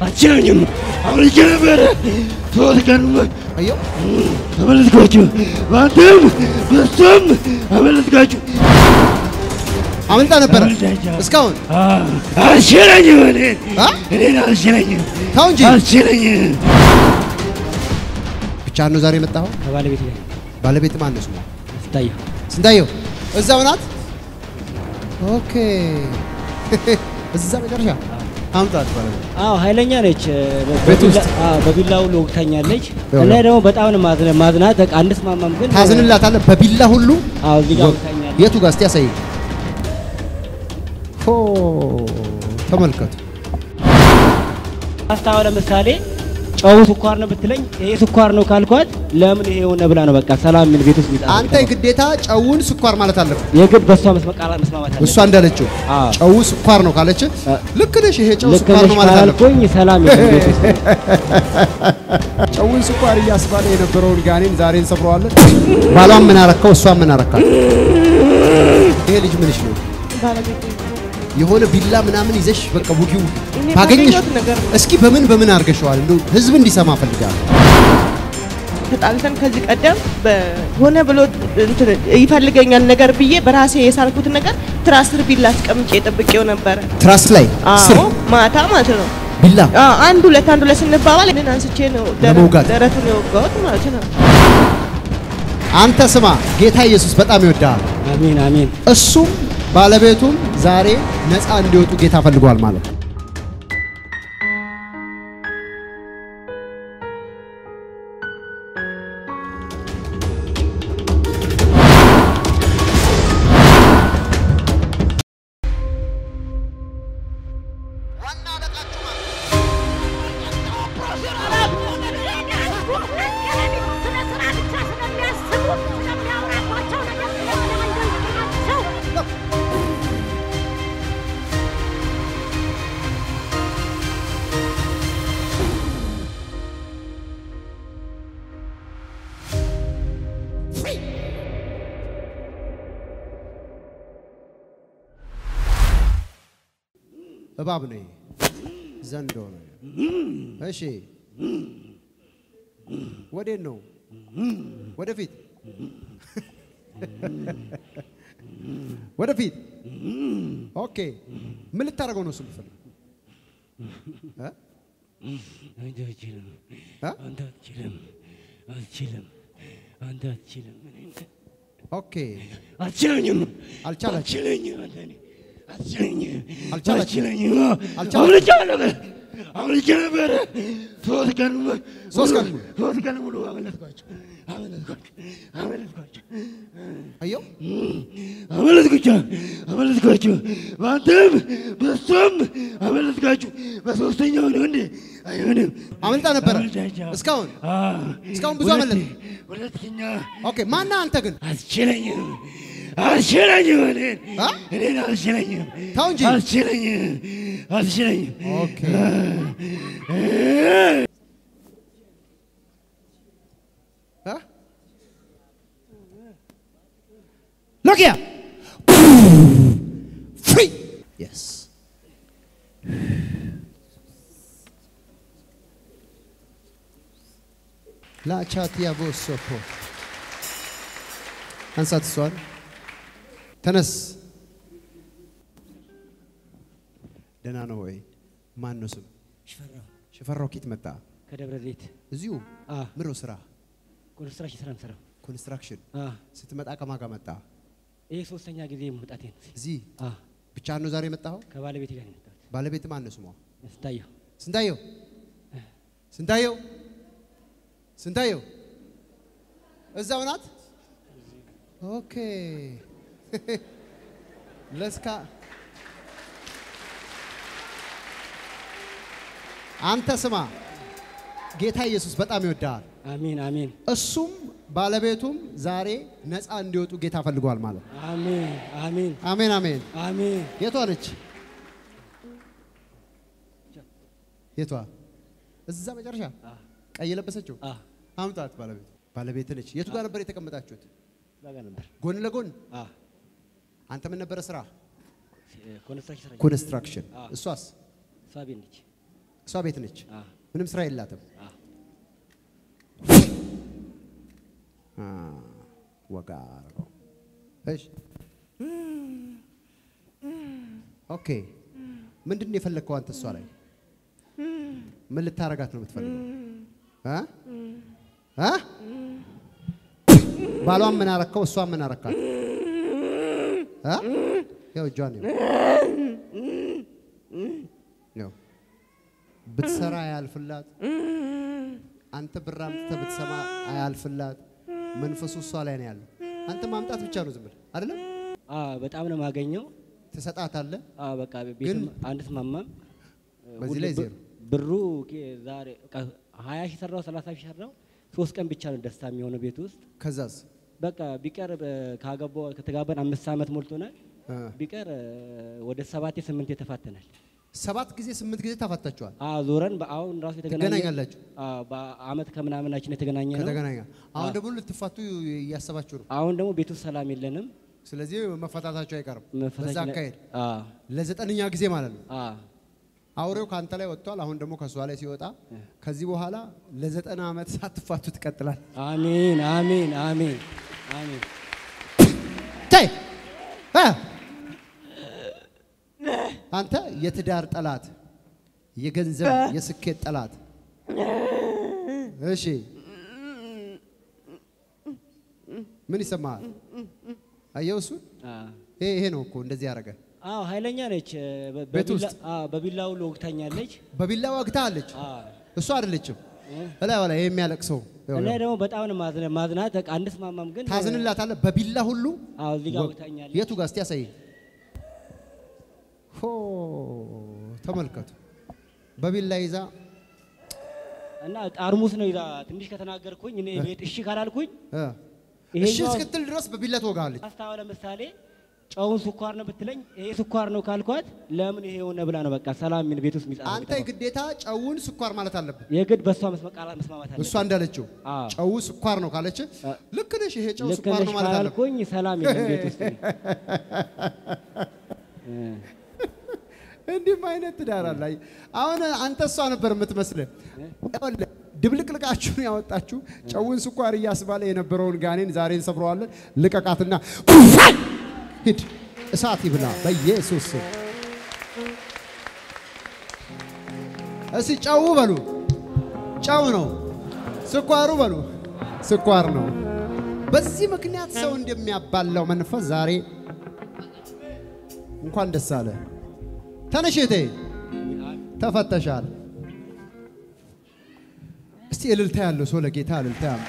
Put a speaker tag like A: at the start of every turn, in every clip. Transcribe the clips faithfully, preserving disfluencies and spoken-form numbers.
A: አቻኝም አሁን ጀመረ ተወልከን
B: አዮ
A: አመለጥኳችሁ ባንተም በስም አመለጥኳችሁ
B: አመልጣ ነበር እስካሁን
A: አሽራኝ ወኔ እኔ አሽራኝ
B: ታው እንጂ
A: አሽራኝ
B: ብቻ ነው ዛሬ መጣው
C: ባለቤት ላይ
B: ባለቤት ማን ነው ስሙ
C: ስንታየው
B: ስንታየው እዛው ናት ኦኬ እዛ መጨረሻ አምጣት ባለቤት
C: አዎ ኃይለኛ ነች በቢላው ለወቅታኛለች እና ደግሞ በጣም ነው ማዝና ማዝናት አንድስ ማማም ግን
B: ታዝንላታለ በቢላ ሁሉ
C: አዎ እዚህ ጋር ወቅታኛለች
B: የቱ ጋር እስቲ ያሳይ ሆ ተመልከቱ
C: አስታው ለምሳሌ ጨው ስኳር ነው ብትለኝ ይሄ ስኳር ነው ካልኳት ለምን ይሄ ሆነ ብላ ነው በቃ ሰላም ምን ቤት ውስጥ ይጣ
B: አንተ ግዴታ ጨውን ስኳር ማለት አለበት
C: የግድ በሷ መስመቃላ መስማማት አለ
B: እሷ እንዳለችው ጨው ስኳር ነው ካለች ልክ ነሽ ይሄ ጨው ስኳር ነው ማለት አለበት
C: ልክ ነሽ ሰላም ይሄ ቤት ውስጥ
B: ጨውን ስኳር እያስባለ የነበረውን ጋኔን ዛሬን ሰብረዋለን ባሏን ምን አረካው እሷ ምን አረካት ይሄ ልጅ ምንሽ ነው
D: ባለቤት
B: የሆነ ቢላ ምናምን ይዘሽ በቃ ቡጊው ታገኝሽ እስኪ በምን በምን አርገሽዋል እንደው ህዝብ እንዲሰማ ፈልጋለሁ
D: ተጣልተን ከዚህ ቀደም በሆነ ብሎ እንትን ይፈልገኛል ነገር ብዬ በራሴ የሳልኩት ነገር ትራስር ቢላ አስቀምጬ ጠብቄው ነበር
B: ትራስ ላይ
D: አዎ ማታ ማለት ነው
B: ቢላ
D: አዎ አንድ ሁለት አንድ ሁለት ስንባባል እኔን አንስቼ ነው ደረቱን የወጋሁት ማለት ነው
B: አንተ ስማ ጌታ ኢየሱስ በጣም ይወዳል
C: አሜን አሜን
B: እሱም ባለቤቱም ዛሬ ነፃ እንዲወጡ ጌታ ፈልጓል ማለት ነው እባብ ነው ዘንዶ ነው እሺ ወዴት ነው ወደፊት ወደፊት ኦኬ ምን ልታረጋው ነው ስልፈል እ
C: አንተ አትችልም አንተ አትችልም አትችልም አንተ አትችልም
B: ኦኬ
A: አትችልኝም
B: አልቻለችም
A: አንተ አትችልኝ
B: አልቻለችኝ
A: አልቻለችም አልቻለችም ሶስት ቀን
B: ሶስት ቀን
A: ሶስት ቀን ሙሉ አመለጥኳቸው አመለጥኳቸው አመለጥኳቸው
B: አዮ
A: አመለጥኳቸው አመለጥኳቸው ባንተም በሷም አመለጥኳቸው በሶስተኛው ነው እንዴ አይሆንም
B: አመልጣ ነበር እስካሁን እስካሁን ብዙ አመለጥ
A: ሁለተኛ
B: ኦኬ ማና አንተ ግን
A: አትችለኝም አትችለኝም እኔ እኔ አትችለኝም
B: ታው እንጂ
A: አትችለኝም አትችለኝም
B: ኦኬ አ Look here. Free. Yes. La chatia bosopo. አንሳት ሷል ተነስ ደና ነው ወይ ማን ነው ስም
C: ሽፈራው
B: ሽፈራው ኪት መጣ
C: ከደብረ ዘይት
B: እዚሁ አ ምሮ ስራ
C: ኮንስትራክሽን ስራ ነው
B: ኮንስትራክሽን
C: አ
B: ስትመጣ ከማጋ መጣ
C: ይሄ ሶስተኛ ጊዜ መጣቴ ነው
B: እዚህ አ ብቻ ነው ዛሬ መጣው
C: ከባለቤት ጋር ነው
B: ባለቤት ማን ነው ስሟ
C: ስንታየው
B: ስንታየው ስንታየው ስንታየው እዛው ናት ኦኬ ለስካ አንተ ስማ ጌታ ኢየሱስ በጣም ይወዳል
C: አሜን አሜን
B: እሱም ባለቤቱም ዛሬ ነፃ እንዲወጡ ጌታ ፈልጓል ማለት
C: አሜን አሜን
B: አሜን አሜን
C: አሜን
B: የቷ ነች የቷ እዛ መጨረሻ ቀይ ለበሰችው አምጣት ባለቤት ባለቤት ነች የቱ ጋር ነበር የተቀመጣችሁት
C: ጋር ነበር
B: ጎን ለጎን
C: አ
B: አንተ ምን ነበር ስራ
C: ኮንስትራክሽን
B: ኮንስትራክሽን እሷስ
C: ሳቢ ነች
B: እሷ ቤት ነች ምንም ስራ የላትም አ ወጋ አረጋው እሺ ኦኬ ምንድነው የፈለከው አንተ እሷ ላይ ምን ልታረጋት ነው የምትፈልገው አ አ ባሏን ምን አረከው እሷን ምን አረካት አ ያው ጆኒ ነው ብትሰራ ያልፍላት አንተ ብራም ተብትሰማ ያልፍላት መንፈሱ እሷ ላይ ነው ያለው አንተ ማምጣት ብቻ ነው ዝም ብለህ አይደለም
C: አ በጣም ነው ማገኘው
B: ተሰጣታለ
C: አ በቃ ቤት አንድ ተማማም
B: በዚህ ላይ ዜሮ
C: ብሩ ዛሬ ሃያ ሺህ ሰራው ሰላሳ ሺህ ሰራው ሶስት ቀን ብቻ ነው ደስታ የሚሆነው ቤት ውስጥ
B: ከዛስ
C: በቃ ቢቀር ካገባው ከተጋባን አምስት አመት ሞልቶናል ቢቀር ወደ ሰባት ስምንት የተፋተናል
B: ሰባት ጊዜ ስምንት ጊዜ ተፋታችኋል
C: አ ዞረን በአሁን ራሱ
B: የተገናኛላችሁ
C: አ በአመት ከምናምናችን የተገናኘ ነው
B: ከተገናኛ አሁን ደግሞ ልትፋቱ ያያሰባችሁ ነው
C: አሁን ደግሞ ቤቱ ሰላም የለንም
B: ስለዚህ መፈታታችሁ አይቀርም በዛ አካሄድ
C: አ
B: ለዘጠነኛ ጊዜ ማለት ነው
C: አ
B: አውሬው ካንተ ላይ ወጥቷል አሁን ደግሞ ከሷ ላይ ሲወጣ ከዚህ በኋላ ለዘጠና አመት ሳትፋቱ ትቀጥላል
C: አሜን አሜን አሜን አሜን
B: ታይ አ አንተ የትዳር ጠላት የገንዘብ የስኬት ጠላት እሺ ምን ይሰማል አየውሱ ይሄ ይሄ ነው እኮ እንደዚህ ያረጋ
C: አው ኃይለኛ ነች በቢላ አው በቢላው ወግታኛለች
B: በቢላው ወግታለች እሱ አይደለችም እላ ወላ የሚያለቅሰው
C: እኔ ደግሞ በጣም ነው ማዝነ ማዝናት አንድስ ማማም ግን
B: ታዝንላታለህ በቢላ ሁሉ
C: አው እዚህ ጋር ወግታኛለች
B: የቱ ጋር እስቲ ያሳይ ሆ ተመልከቱ በቢላ ይዛ
C: እና ጣርሙስ ነው ይዛ ትንሽ ከተናገርኩኝ እኔ ቤት እሺ ካላልኩኝ
B: እሺ እስክትል ድረስ በቢላ ትወጋለች
C: አስታው ለምሳሌ ጨውን ስኳር ነው ብትለኝ ይሄ ስኳር ነው ካልኳት ለምን ይሄ ሆነ ብላ ነው በቃ ሰላም ምን ቤት ውስጥ ሚጻፍ
B: አንተ ግዴታ ጨውን ስኳር ማለት አለበት
C: የግድ በሷ መስመቃላት መስማማት አለበት
B: እሷ እንዳለችው ጨው ስኳር ነው ካለች ልክ ነሽ ይሄ ጨው ስኳር ነው ማለት አለበት
C: ካልኩኝ ሰላም የለም ቤት ውስጥ
B: እንዲህ አይነት ትዳር አለ አሁን አንተ እሷ ነበር የምትመስለው ድብልቅልቃችሁን ያወጣችሁ ጨውን ስኳር ያስባለ የነበረውን ጋኔን ዛሬን ሰብረዋለን ልቀቃትና ሂድ እሳት ይብላ በኢየሱስ ስም እሺ ጨው በሉ ጨው ነው ስኳሩ በሉ ስኳር ነው በዚህ ምክንያት ሰው እንደሚያባላው መንፈስ ዛሬ እንኳን ደስ አለ ተነሽቴ ተፈተሻል እስቲ እልልታ ያለው ሰው ለጌታ እልልታ ያምጣ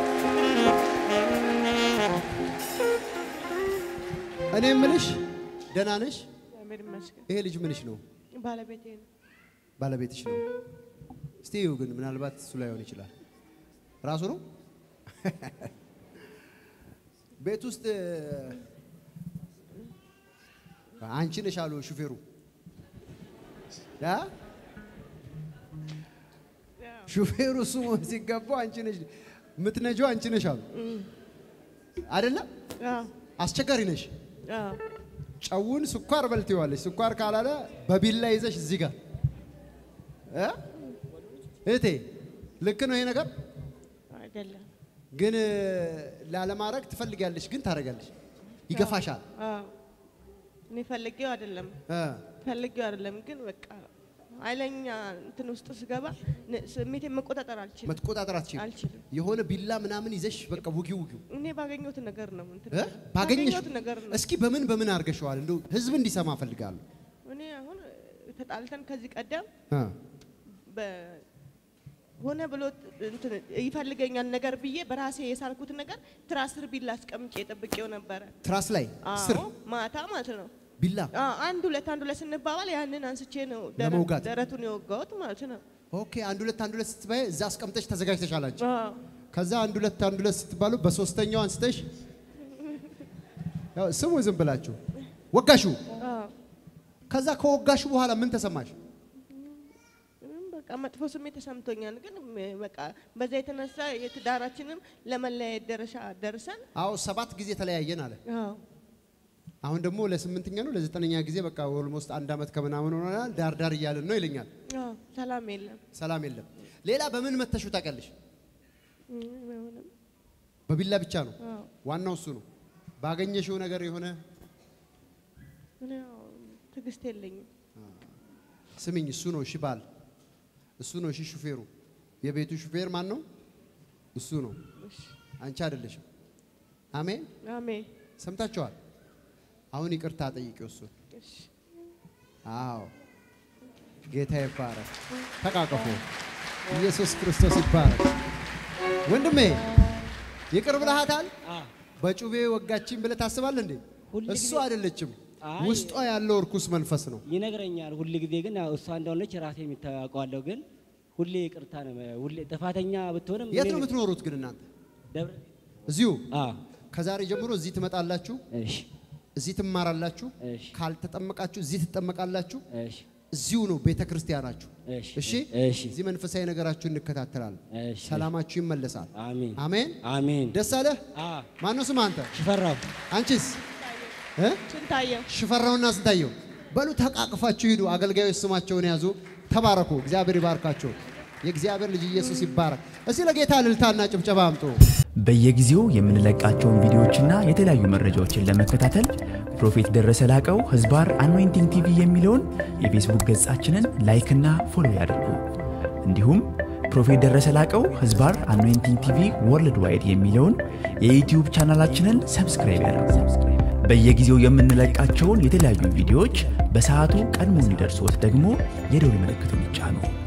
B: እኔ ምንሽ ደና ነሽ ይሄ ልጅ ምንሽ ነው
D: ባለቤቴ ነው
B: ባለቤትሽ ነው እስቲ ይው ግን ምናልባት እሱ ላይ ሆነ ይችላል ራሱ ነው ቤት ውስጥ አንቺ ነሽ አሉ ሹፌሩ ያ ሹፌሩ ስሙ ሲገባው አንቺ ነሽ ምትነጂው አንቺ ነሽ አሉ አይደለ አዎ አስቸጋሪ ነሽ አዎ ጨውን ስኳር በልተዋለሽ ስኳር ካላለ በቢላ ይዘሽ እዚህ ጋር እ እቴ ልክ ነው ይሄ ነገር
D: አይደለም
B: ግን ላለማረግ ትፈልጊያለሽ ግን ታረጋለሽ ይገፋሻል
D: አዎ እኔ ፈልጌው አይደለም እ ፈልጌው አይደለም ግን በቃ አይለኛ እንትን ውስጥ ስገባ ስሜቴ መቆጣጠር አልችልም
B: መቆጣጠር አልችልም የሆነ ቢላ ምናምን ይዘሽ በቃ ውጊው ውጊው
D: እኔ ባገኘሁት ነገር ነው እንትን
B: ባገኘሁት ነገር ነው እስኪ በምን በምን አርገሽዋል እንደው ህዝብ እንዲሰማ ፈልጋለሁ
D: እኔ አሁን ተጣልተን ከዚህ ቀደም
B: አ
D: በ ሆነ ብሎ እንትን ይፈልገኛል ነገር ብዬ በራሴ የሳልኩት ነገር ትራስ ስር ቢላ አስቀምጬ ጠብቄው ነበር
B: ትራስ ላይ ስር
D: ማታ ማለት ነው
B: ቢላ
D: አንድ ሁለት አንድ ሁለት ስንባባል ያንን አንስቼ ነው ደረቱን የወጋሁት ማለት ነው
B: ኦኬ አንድ ሁለት አንድ ሁለት ስትባይ እዛ አስቀምጠሽ ተዘጋጅተሻል አንቺ ከዛ አንድ ሁለት አንድ ሁለት ስትባሉ በሶስተኛው አንስተሽ ያው ስሙ ዝም ብላችሁ ወጋሹ ከዛ ከወጋሹ በኋላ ምን ተሰማሽ
D: በቃ መጥፎ ስሜት ተሰምቶኛል ግን በቃ በዛ የተነሳ የትዳራችንም ለመለያየት ደረሻ ደርሰን
B: አዎ ሰባት ጊዜ ተለያየን አለ አዎ አሁን ደግሞ ለስምንተኛ ነው ለዘጠነኛ ጊዜ በቃ ኦልሞስት አንድ አመት ከምናምን ሆነናል ዳር ዳር እያለን ነው ይለኛል
D: አዎ ሰላም የለም
B: ሰላም የለም ሌላ በምን መተሹ ታቀልሽ በቢላ ብቻ ነው ዋናው እሱ ነው ባገኘሽው ነገር የሆነ
D: ነው ትግስት የለኝም
B: ስሚኝ እሱ ነው እሺ ባል እሱ ነው እሺ ሹፌሩ የቤቱ ሹፌር ማን ነው እሱ ነው እሺ አንቺ አይደለሽም አሜን
D: አሜን
B: ሰምታችኋል አሁን ይቅርታ ጠይቂው እሱ
D: እሺ
B: አዎ ጌታ ይባረክ ተቃቀፉ ኢየሱስ ክርስቶስ ይባረክ ወንድሜ ይቅር ብለሃታል በጩቤ ወጋችን ብለ ታስባለህ እንዴ እሱ አይደለችም ውስጧ ያለው እርኩስ መንፈስ ነው
C: ይነግረኛል ሁሉ ጊዜ ግን እሷ እንደሆነች ራሴ የሚታወቀው ግን ሁሌ ይቅርታ ነው ሁሌ ተፋተኛ ብትሆንም
B: የት ነው የምትኖሩት ግን እናንተ
C: ደብረ
B: እዚሁ
C: አዎ
B: ከዛሬ ጀምሮ እዚህ ትመጣላችሁ
C: እሺ
B: እዚህ ትማራላችሁ
C: እሺ
B: ካልተጠመቃችሁ እዚህ ትጠመቃላችሁ
C: እሺ
B: እዚሁ ነው ቤተክርስቲያናችሁ
C: እሺ
B: እሺ
C: እሺ
B: እዚህ መንፈሳዊ ነገራችሁን እንከታተላለን
C: እሺ
B: ሰላማችሁ ይመለሳል
C: አሜን
B: አሜን
C: አሜን
B: ደስ አለህ
C: አዎ
B: ማን ነው ስም አንተ
C: ሽፈራው
B: አንቺስ እ
D: ስንታየው
B: ሽፈራውና ስንታየው በሉ ተቃቅፋችሁ ሂዱ አገልጋዮች ስማቸውን ያዙ ተባረኩ እግዚአብሔር ይባርካችሁ የእግዚአብሔር ልጅ ኢየሱስ ይባረክ እስቲ ለጌታ እልልታና ጭብጨባ አምጡ
E: በየጊዜው የምንለቃቸውን ቪዲዮዎችና የተለያዩ መረጃዎችን ለመከታተል ፕሮፌት ደረሰ ላቀው ህዝባር አኖይንቲንግ ቲቪ የሚለውን የፌስቡክ ገጻችንን ላይክና ፎሎ ያድርጉ እንዲሁም ፕሮፌት ደረሰ ላቀው ህዝባር አኖይንቲንግ ቲቪ ወርልድ ዋይድ የሚለውን የዩቲዩብ ቻናላችንን ሰብስክራይብ ያድርጉ በየጊዜው የምንለቃቸውን የተለያዩ ቪዲዮዎች በሰዓቱ ቀድሞ እንዲደርሶት ደግሞ የደወል ምልክቱን ይጫኑ